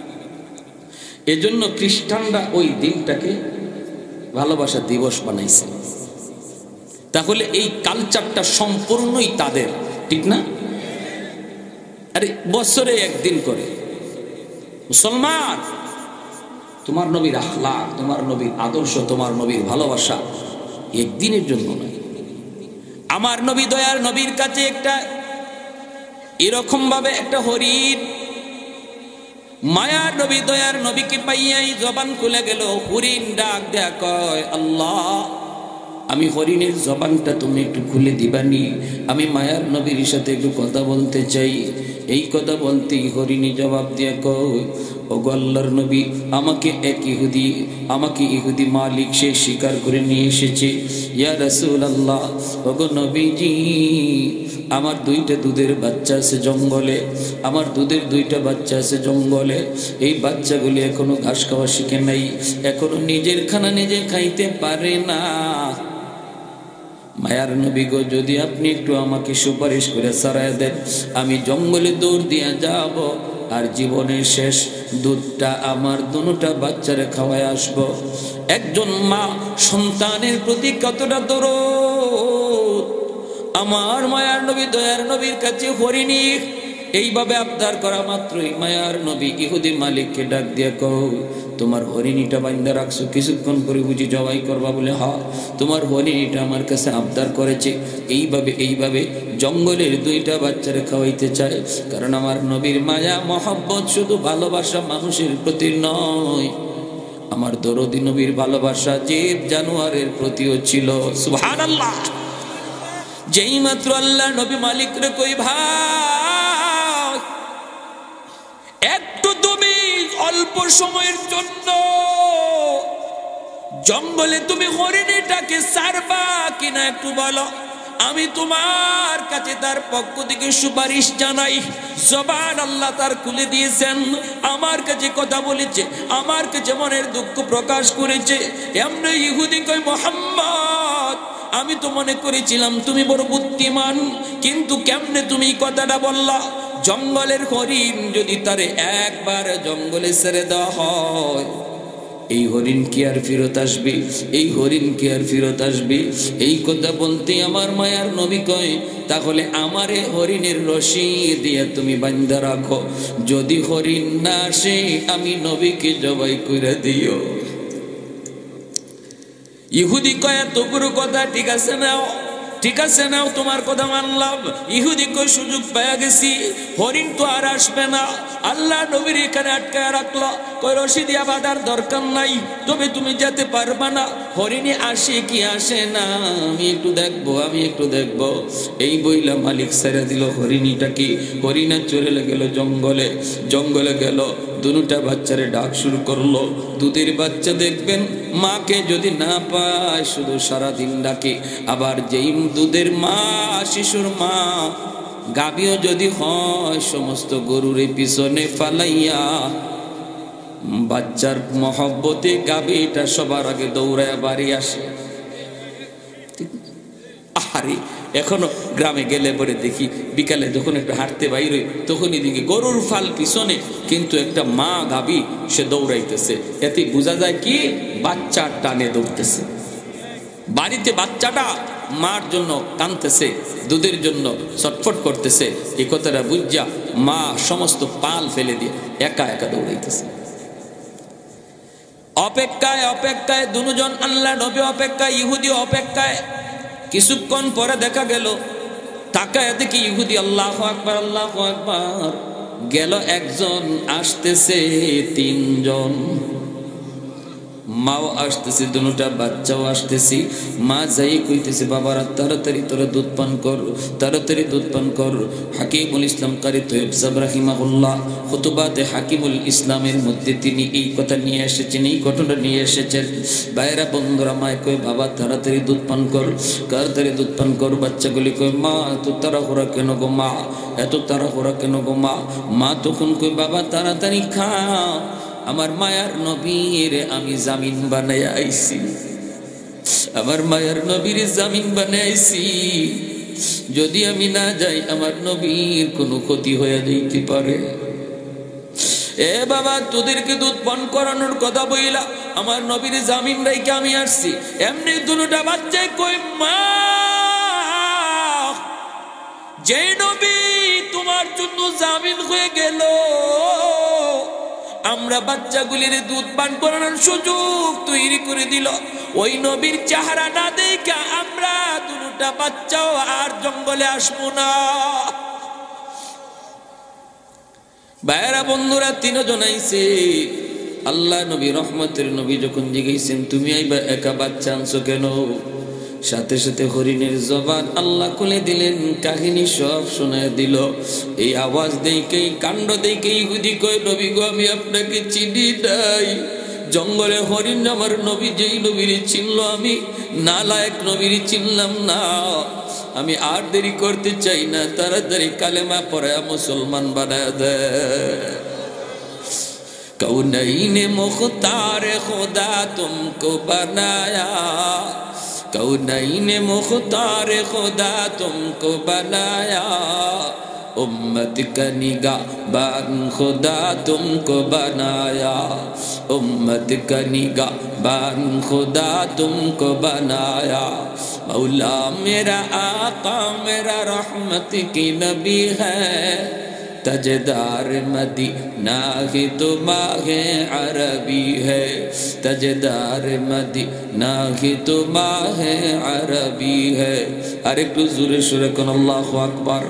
এজন্য খ্রিস্টানরা ওই দিনটাকে ভালোবাসা দিবস বানাইছে। তাহলে এই কালচারটা সম্পূর্ণই তাদের, ঠিক না? আরে বছরে একদিন করে। মুসলমান, তোমার নবীর আখলাক, তোমার নবীর আদর্শ, তোমার নবীর ভালোবাসা একদিনের জন্য নয়। আমার নবী দয়ার নবীর কাছে একটা এরকম ভাবে একটা হরিণ, মায়ার নবী দয়ার নবীকে পাইয়াই জবান খুলে গেল। হরিণ ডাক দেয়া কয়, আল্লাহ, আমি হরিণের জবানটা তুমি একটু খুলে দিবানি, আমি মায়ার নবীর সাথে একটু কথা বলতে চাই। এই কথা বলতেই হরিণী জবাব দিয়া কয়, ওগো আল্লাহর নবী, আমাকে এক ইহুদি, আমাকে ইহুদি মালিক সে স্বীকার করে নিয়ে এসেছে। ইয়া রাসূলুল্লাহ, ওগো নবীজি, আমার দুইটা দুধের বাচ্চা আছে জঙ্গলে, আমার দুধের দুইটা বাচ্চা আছে জঙ্গলে। এই বাচ্চাগুলি এখনো ঘাস খাওয়া শিখে নাই, এখনো নিজের খানা নিজে খাইতে পারে না। মায়ার নবী গো, যদি আপনি একটু আমাকে সুপারিশ করে ছাড়াই দেন, আমি জঙ্গলে দৌড় দিয়া যাব, আর জীবনের শেষ দুধটা আমার দুটা বাচ্চারে খাওয়ায় আসব। একজন মা সন্তানের প্রতি কতটা দরদ! আমার মায়ার নবী দয়ার নবীর কাছে হরিণী এইভাবে আবদার করা মাত্রই মায়ার নবী ইহুদি মালিককে ডাক দিয়া কয়, তোমার হরিণীটা বান্ধা রাখছো, কিছুক্ষণ পরে বুঝি জবাই করবা? বলে, হ্যাঁ, তোমার হরিণীটা আমার কাছে আবদার করেছে, এইভাবে এইভাবে জঙ্গলের দুইটা বাচ্চারে খাওয়াইতে চায়। কারণ আমার নবীর মায়া মহব্বত শুধু ভালোবাসা মানুষের প্রতি নয়, আমার দরদি নবীর ভালোবাসা জীব জানোয়ারের প্রতিও ছিল। সুবহানাল্লাহ! যেই মাত্র আল্লাহ নবী মালিক রে কই, ভাই, একটু তুমি অল্প সময়ের জন্য জঙ্গলে তুমি হরিণীটাকে ছাড়বা কিনা একটু বলো। আমি তোমার কাছে তার পক্ষ থেকে সুপারিশ জানাই। জবান আল্লাহ তার খুলে দিয়েছেন, আমার কাছে কথা বলেছে, আমার কাছে মনের দুঃখ প্রকাশ করেছে। এমনি ইহুদি কয়, মুহাম্মদ আমি তো মনে করেছিলাম তুমি বড় বুদ্ধিমান, কিন্তু কেমনে তুমি কথাটা বললা? জঙ্গলের হরিণ যদি তারে একবার জঙ্গলে ছেড়ে দেওয়া হয়, এই হরিণ কি আর ফেরত আসবে? এই হরিণ কি আর ফেরত আসবে? এই কথা বলতে আমার মায়ার নবী কয়, তাহলে আমারে হরিণের রশি দিয়ে তুমি বান্ধা রাখো, যদি হরিণ না আসে আমি নবীকে জবাই করে দিও। ইহুদি কয়, এত বড় কথা, ঠিক আছে নাও, ঠিক আছে নাও, তোমার কথা মানলাম। ইহুদি কয়, সুযোগ পাওয়া গেছি, হরিণ তো আর আসবে না। আল্লাহ নবীর এখানে আটকায় রাখলো, কয় রশি দিয়া বাঁধার দরকার নাই, তবে তুমি যেতে পারবা না। হরিণে আসে কি আসে না আমি একটু দেখবো, আমি একটু দেখবো। এই বইলা মালিক ছেড়ে দিল হরিণীটাকে। হরিণা চলে গেল জঙ্গলে, জঙ্গলে গেল, দুটা বাচ্চারে ডাক শুরু করলো। দুধের বাচ্চা দেখবেন মাকে যদি না পায় শুধু সারাদিন ডাকে, আবার যেই দুধের মা, শিশুর মা, গাভীও যদি হয় সমস্ত গরুর পিছনে ফালাইয়া বাচ্চার মহব্বতে গাভীটা সবার আগে দৌড়ায় বাড়ি আসে। আরে এখনো গ্রামে গেলে পরে দেখি বিকালে যখন একটু হাঁটতে বাইরে তখনই দেখি গরুর ফাল পিছনে কিন্তু একটা মা গাভী সে দৌড়াইতেছে। এতে বোঝা যায় কি, বাচ্চা টানে দৌড়তেছে। বাড়িতে বাচ্চাটা মার জন্য কাঁদতেছে, দুধের জন্য ছটফট করতেছে। এই কথাটা বুঝা মা সমস্ত পাল ফেলে দিয়ে একা একা দৌড়াইতেছে। অপেক্ষায় অপেক্ষায় দুজন, আল্লাহ নবী অপেক্ষায়, ইহুদি অপেক্ষায়। কিছুক্ষণ পরে দেখা গেল, তাকায় দেখি ইহুদি আল্লাহু আকবার, আল্লাহু আকবার, গেল একজন, আসতেছে তিনজন। মাও আসতেছে, দুটা বাচ্চাও আসতেছি। মা যাই কইতেছে, বাবারা তাড়াতাড়ি তোরা দুধ পান কর, তাড়াতাড়ি দুধ পান কর। হাকিমুল ইসলাম কারি তৈয়ব সাহেব রাহিমাহুল্লাহ খুতুবাতে হাকিমুল ইসলামের মধ্যে তিনি এই কথা নিয়ে এসেছেন, এই ঘটনা নিয়ে এসেছেন। বাইরা বন্ধুরা মায় কয়, বাবা তাড়াতাড়ি দুধ পান কর, তাড়াতাড়ি দুধ পান কর। বাচ্চাগুলি কয়, মা এত তাড়াহুড়া কেন গো মা, এত তাড়াহুড়া কেন গো মা? মা তখন কয়, বাবা তাড়াতাড়ি খা, আমার মায়ার নবীর আমি জামিন বানাই আইছি, আমার মায়ার নবীর জামিন বানাই আইছি। যদি আমি না যাই আমার নবীর কোনো ক্ষতি হয়ে যাইতে পারে। এ বাবা, তোদেরকে দুধ পান করানোর কথা বইলা আমার নবীর জামিন রাইকে আমি আসছি। এমনি দুটা বাচ্চায় কই, মা যে নবী তোমার জন্য জামিন হয়ে গেল, আমরা বাচ্চাগুলির দুধ পান করানোর সুযোগ তৈরি করে দিল, ওই নবীর চেহারা না দেখা আমরা দুটা বাচ্চাও আর জঙ্গলে আসবো না। ভাইরা বন্ধুরা, তিনজন আইছে। আল্লাহ নবী রহমতের নবী যখন জিজ্ঞাসেন, তুমি আইবা একা বাচ্চা আনছো কেন? সাথে সাথে হরিণের জবান আল্লাহ খুলে দিলেন, কাহিনী সব শোনায় দিল। এই আওয়াজ দেখেই, কাণ্ড দেখেই ইহুদি কয়, নবী গো আমি আপনাকে চিনি নাই। জঙ্গলে হরিণ আমার নবী যেই নবীর চিনল, আমি নালায়েক নবীর চিনলাম না। আমি আর দেরি করতে চাই না, তাড়াতাড়ি কালেমা পড়া মুসলমান বানায় দে। কৌনইনে মুখতারে খোদা তুমকো বানায়া, कौनैन मुख्तार खुदा तुमको बनाया, उम्मत का निगाहबान खुदा तुमको बनाया, उम्मत का निगाहबान खुदा तुमको बनाया। मौला मेरा आका मेरा रहमत की नबी है, तजदार मदीना ही तो माहे अरबी है, तजदार मदीना ही तो माहे अरबी है। अरे একটু জোরে সুরে কোন আল্লাহু আকবার।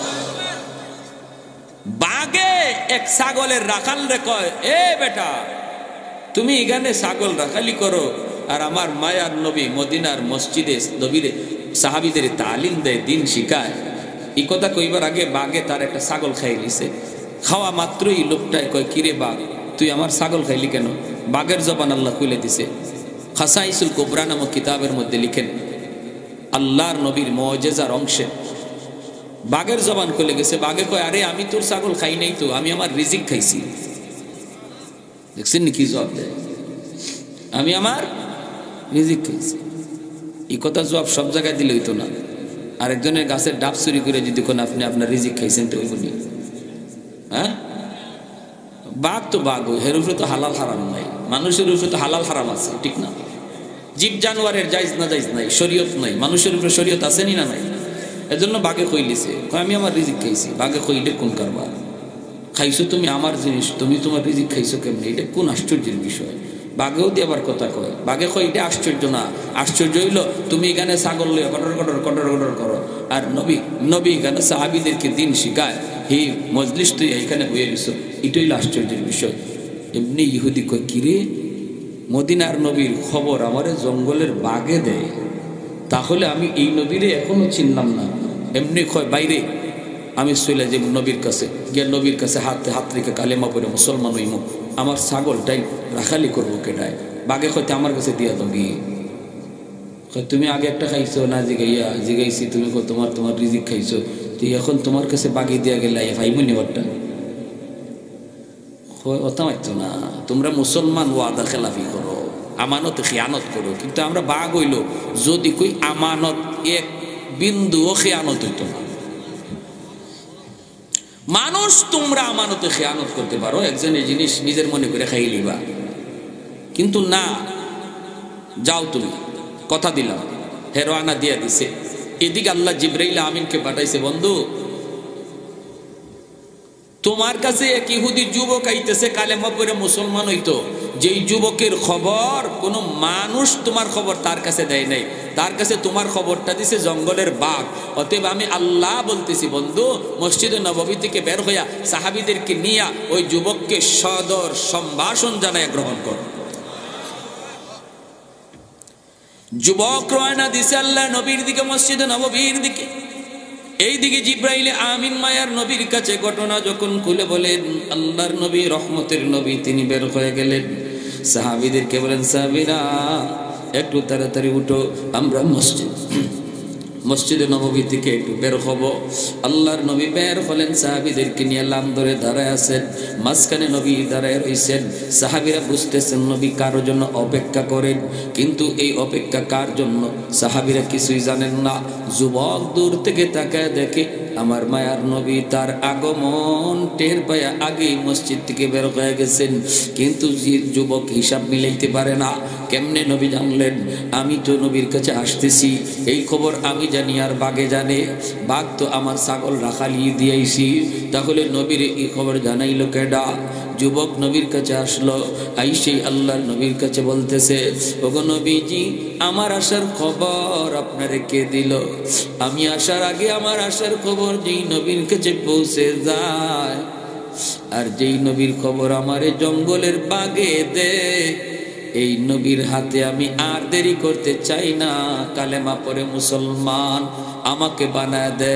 বাগে এক ছাগলের রাখাল রে কয়, এ বেটা তুমি এখানে ছাগল রাখালি করো আর আমার মায়ার নবী মদিনার মসজিদে নবীর সাহাবীদের তালিম দেয়, দিন শিখায়। এই কথা কইবার আগে বাঘে তার একটা ছাগল খাই নিছে। খাওয়া মাত্রই লোকটায় কয়, কিরে বাঘ তুই আমার ছাগল খাইলি কেন? বাঘের জবান আল্লাহ খুলে দিছে। খাসাইসুল কুবরা নামক কিতাবের মধ্যে লিখেন, আল্লাহর নবীর মুজিজার অংশে বাঘের জবান খুলে গেছে। বাঘে কয়, আরে আমি তোর ছাগল খাই নাই তো, আমি আমার রিজিক খাইছি। দেখছেন কি জবাব দেয়, আমি আমার রিজিক খাইছি। এই কথা জবাব সব জায়গায় দিলে হইতো না। আরেকজনের গাছের ডাব চুরি করে যদি কোন আপনি আপনার রিজিক খাইছেন তো ওইগুলি, হ্যাঁ বাঘ তো বাঘ, এর উপরে তো হালাল হারাম নাই, মানুষের উপরে তো হালাল হারাম আছে, ঠিক না? জীব জানোয়ারের জায়েজ না জায়েজ নাই, শরীয়ত নাই, মানুষের উপরে শরীয়ত আসেনি না নাই? এজন্য বাঘে কইলিছে, আমি আমার রিজিক খাইছি। বাঘে কইলে কোন কারবার খাইছো তুমি আমার জিনিস, তুমি তোমার রিজিক খাইছো কেমনি? এটা কোন আশ্চর্যের বিষয়? বাঘেও দিয়ে আবার কথা কয়, বাঘে কয় এটা আশ্চর্য না, আশ্চর্য হইলো তুমি এখানে ছাগল লইয়া কটর কটর কটর কটর করো, আর নবী নবী এখানে সাহাবীদেরকে দিন শিখায়, হে মজলিস তুই এখানে বইয়ে গেছো, এটাই হলো আশ্চর্যের বিষয়। এমনি ইহুদি কয়, কিরে মদিনার নবীর খবর আমারে জঙ্গলের বাঘে দেয়, তাহলে আমি এই নবীরে এখনো চিনলাম না। এমনি কয়, বাইরে আমি চলে যাব নবীর কাছে, গিয়ে নবীর কাছে হাতে হাত রেখে কালেমা পড়ে মুসলমান হইমু, আমার ছাগলটাই রাখালি করবো কেটায়? বাঘে হয়তো আমার কাছে দিয়া তো গিয়ে তুমি আগে একটা খাইছো না জিগাইয়া, জিগাইছি তুমি তোমার তোমার রিজিক খাইছো, তুই এখন তোমার কাছে বাঘে দিয়া গেলে ভাইমুনি বারটা ওটা মারতো না। তোমরা মুসলমান ওয়াদা খেলাফি করো, আমানত খেয়ানত করো, কিন্তু আমরা বাঘ হইল যদি কই আমানত এক বিন্দুও খেয়ানত হইতো না। মানুষ তোমরা আমানতে খেয়ানত করতে পারো, একজনের জিনিস নিজের মনে করে খাই লিবা, কিন্তু না, যাও তুমি কথা দিলাম, হেরোয়ানা দিয়া দিছে। এদিকে আল্লাহ জিবরাইল আমিনকে পাঠাইছে, বন্ধু তোমার কাছে এক ইহুদি যুবক আইতেছে, কালেমা পড়ে মুসলমান হইতো, যেই যুবকের খবর কোনো মানুষ তোমার খবর তার কাছে দেয় নাই, তার কাছে তোমার খবরটা দিছে জঙ্গলের বাঘ। অতএব আমি আল্লাহ বলতেছি, বন্ধু মসজিদে নববী থেকে বের হইয়া সাহাবীদেরকে নিয়া ওই যুবককে সদর সম্ভাষণ জানায় গ্রহণ কর। যুবক রওনা দিছে আল্লাহ নবীর দিকে, মসজিদে নববীর দিকে। এইদিকে জিব্রাইল আমিন মায়ার নবীর কাছে ঘটনা যখন খুলে বলেন, আল্লাহর নবী রহমতের নবী তিনি বের হয়ে গেলেন। সাহাবীদেরকে বলেন, সাহাবীরা একটু তাড়াতাড়ি উঠো, আমরা মসজিদ মসজিদে নববী থেকে একটু বের হব। আল্লাহর নবী বের হলেন, সাহাবীদেরকে নিয়ে লাম ধরে দাঁড়ায় আছেন, মাঝখানে নবী দাঁড়ায় রয়েছেন। সাহাবীরা বুঝতেছেন নবী কারোর জন্য অপেক্ষা করেন, কিন্তু এই অপেক্ষা কার জন্য সাহাবীরা কিছুই জানেন না। যুবক দূর থেকে তাকায় দেখে আমার মায়ার নবী তার আগমন টের পায়া আগেই মসজিদ থেকে বের হয়ে গেছেন, কিন্তু যুবক হিসাব মিলাইতে পারে না। কেমনে নবী জানলেন? আমি তো নবীর কাছে আসতেছি এই খবর আমি জানি আর বাঘে জানে, বাঘ তো আমার ছাগল রাখালি দিয়েছি, তাহলে নবীর এই খবর জানাইলো কেডা? যুবক নবীর কাছে আসলো, আইসেই আল্লাহর নবীর কাছে বলতেছে, ওগো নবীজি আমার আসার খবর আপনারে কে দিল? আমি আসার আগে আমার আসার খবর যেই নবীর কাছে পৌঁছে যায়, আর যেই নবীর খবর আমারে জঙ্গলের বাঘে দে, এই নবীর হাতে আমি আর দেরি করতে চাই না, কালেমা পড়ে মুসলমান আমাকে বানায় দে।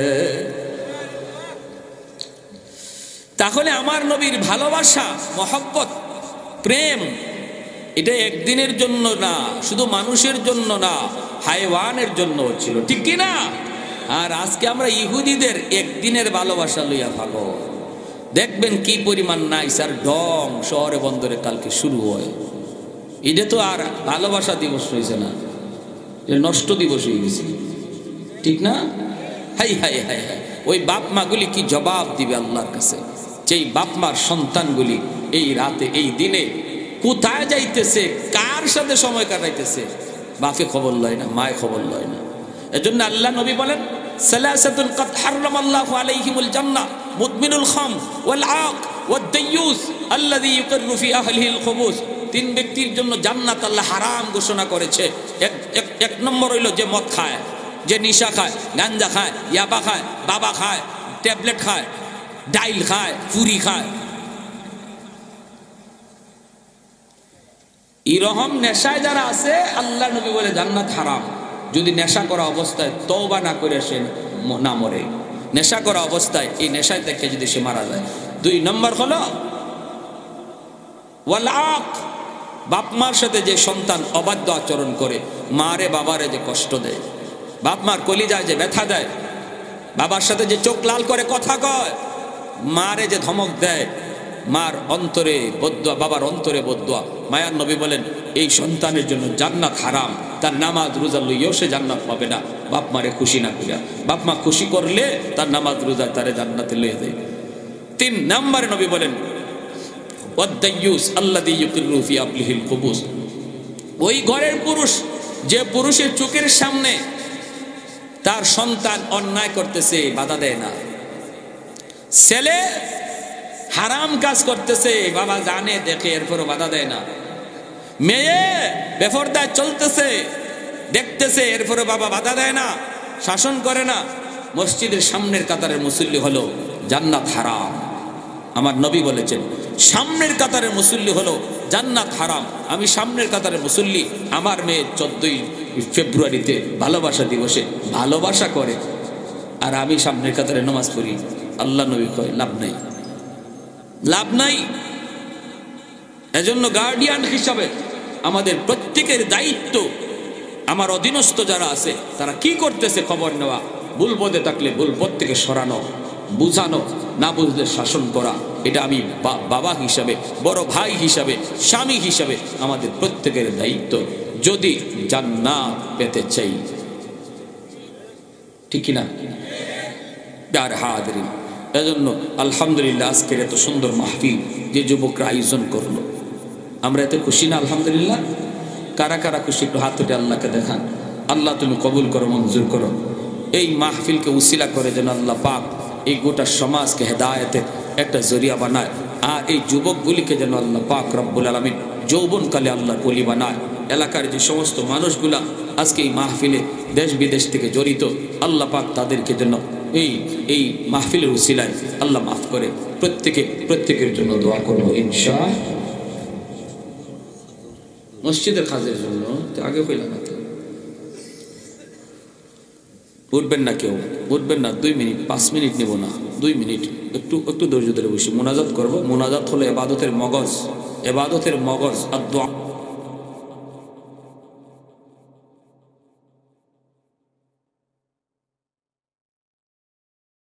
তাহলে আমার নবীর ভালোবাসা, মহব্বত, প্রেম এটা একদিনের জন্য না, শুধু মানুষের জন্য না, হায়ওয়ানের জন্য ছিল, ঠিক কি না? আর আজকে আমরা ইহুদিদের একদিনের ভালোবাসা লইয়া ভালো, দেখবেন কি পরিমাণ নাই স্যার, ডং শহরে বন্দরে কালকে শুরু হয়। এটা তো আর ভালোবাসা দিবস হয়েছে না, এটা নষ্ট দিবস হয়ে গেছে, ঠিক না? হাই হাই হাই হাই, ওই বাপ মাগুলি কি জবাব দিবে আল্লাহর কাছে? যেই বাপ মার সন্তানগুলি এই রাতে এই দিনে কোথায় যাইতেছে, কার সাথে সময় কাটাইতেছে, বাপে খবর লয় না, মায়ে খবর লয় না। এজন্য আল্লাহ নবী বলেন, সালাসাতুন কাদ হারামাল্লাহু আলাইহিমুল জান্নাহ, মুদমিনুল খাম ওয়াল আক ওয়াদ দায়ুস আল্লাযী ইউকিরু ফি আহলিহিল খুবুস। তিন ব্যক্তির জন্য জান্নাত আল্লাহ হারাম ঘোষণা করেছে। এক এক নম্বর হইল যে মদ খায়, যে নিশা খায়, গাঞ্জা খায়, ইয়াবা খায়, বাবা খায়, ট্যাবলেট খায়, ডাইল খায়, পুরি খায়, এরকম নেশায় যারা আছে আল্লাহ নবী বলে জান্নাত হারাম। যদি নেশা করা অবস্থায় তওবা না করে সে না মরে, নেশা করা অবস্থায় এই নেশায় থেকে যদি সে মারা যায়। দুই নম্বর হলো ওয়াল আক, বাপ মার সাথে যে সন্তান অবাধ্য আচরণ করে, মারে বাবারে যে কষ্ট দেয়, বাপ মার কলিজায় যে ব্যথা দেয়, বাবার সাথে যে চোখ লাল করে কথা কয়, মারে যে ধমক দেয়, মার অন্তরে বদদুয়া, বাবার অন্তরে বদদুয়া। মায়ার নবী বলেন এই সন্তানের জন্য জান্নাত হারাম, তার নামাজ রোজা লইয়াও সে জান্নাত পাবে না বাপ মারে খুশি না করিয়া। বাপ মা খুশি করলে তার নামাজ রোজা তারে জান্নাতে লইয়া দেয়। তিন নম্বরে নবী বলেন ওয়াদ-দায়্যুস আল্লাযী ইউকিররু ফি আবলিহিল কুবুস, ওই ঘরের পুরুষ যে পুরুষের চোখের সামনে তার সন্তান অন্যায় করতেছে বাধা দেয় না, ছেলে হারাম কাজ করতেছে বাবা জানে দেখে এরপরও বাধা দেয় না, মেয়ে বেপরদায় চলতেছে দেখতেছে এরপরও বাবা বাধা দেয় না, শাসন করে না, মসজিদের সামনের কাতারের মুসল্লি হলো জান্নাত হারাম। আমার নবী বলেছেন সামনের কাতারের মুসল্লি হলো জান্নাত হারাম। আমি সামনের কাতারের মুসল্লি, আমার মেয়ে চোদ্দই ফেব্রুয়ারিতে ভালোবাসা দিবসে ভালোবাসা করে, আর আমি সামনের কাতারে নামাজ পড়ি, আল্লাহ নবী কয় লাভ নাই, লাভ নাই। এজন্য গার্ডিয়ান হিসাবে আমাদের প্রত্যেকের দায়িত্ব, আমার অধীনস্থ যারা আছে তারা কি করতেছে খবর নেওয়া, ভুল পথে থাকলে ভুল পথ থেকে সরানো, বুঝানো, না বুঝলে শাসন করা। এটা আমি বাবা হিসাবে, বড় ভাই হিসাবে, স্বামী হিসাবে আমাদের প্রত্যেকের দায়িত্ব, যদি জান্নাত পেতে চাই। ঠিক কিনা? প্যার হাজিরিন, এজন্য আলহামদুলিল্লাহ আজকের এত সুন্দর মাহফিল যে যুবকরা আয়োজন করলো, আমরা এতে খুশি না? আলহামদুলিল্লাহ। কারা কারা খুশি একটু হাত উঠে আল্লাহকে দেখান। আল্লাহ তুমি কবুল করো, মঞ্জুর করো। এই মাহফিলকে উসিলা করে যেন আল্লাহ পাক এই গোটা সমাজকে হেদায়েতের একটা জরিয়া বানায়, আর এই যুবকগুলিকে যেন আল্লাহ পাক রব্বুল আলামিন যৌবনকালে আল্লাহর ওলি বানায়। এলাকার যে সমস্ত মানুষগুলা আজকে এই মাহফিলে দেশ বিদেশ থেকে জড়িত, আল্লাহ পাক তাদেরকে যেন এই এই মাহফিলের উসিলায় আল্লাহ মাফ করে। প্রত্যেকে প্রত্যেকের জন্য দোয়া করবো ইনশাআল্লাহ। মসজিদের কাজের জন্য আগে কইলাম না, উঠবেন না কেউ, উঠবেন না। দুই মিনিট পাঁচ মিনিট নেব না, দুই মিনিট একটু একটু ধৈর্য ধরে বসে মোনাজাত করবো। মোনাজাত হলো এবাদতের মগজ, এবাদতের মগজ আর দোয়া।